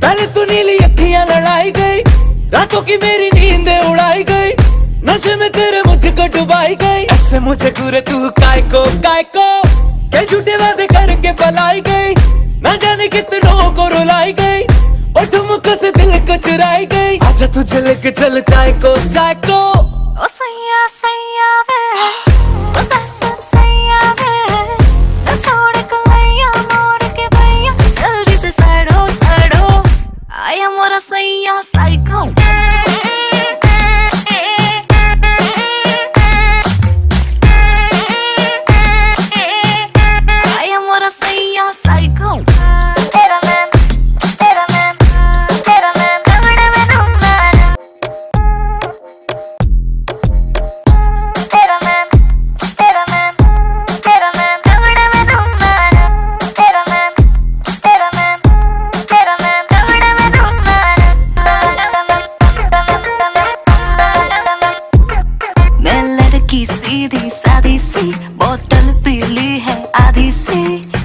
पहले तू नीली अखियां लड़ाई गई, रातों की मेरी नींद उड़ाई गई, नशे में तेरे मुझको डुबाई गई। ऐसे मुझे घूरे तू काय को के झूठे वादे करके पलाई गई, ना जाने कितनों को रुलाई गई, और ठुमकों से दिल को चुराई गई। आजा तुझे लेके चल चाय को ओ सैया सैया वे, ओ सैया वे, न छोड़ कलैया मोर के भैया, जल्दी से सड़ो आया मोरा सैया साइको। आया मोरा सैया साइको। तेरा मैन सीधी सादी सी बोतल पीली है आधी सी,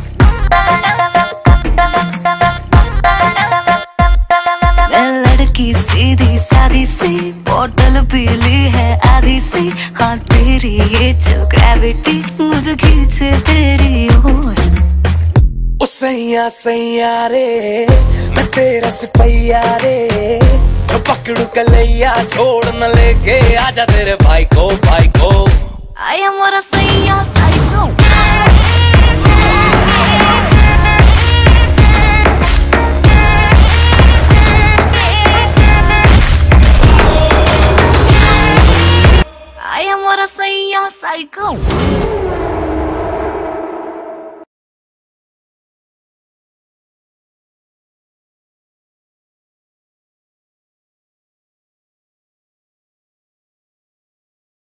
मैं लड़की सीधी सादी सी बोतल पीली है आधी सी। हाँ तेरी ये जो ग्रेविटी मुझे खींचे तेरी ओर। ओ सैया सैया रे, मैं तेरा सिपैया रे, जो पकड़ू कलैया छोड़ न लेके आजा तेरे भाई को आया मोरा सैया साइको। आया मोरा सैया साइको।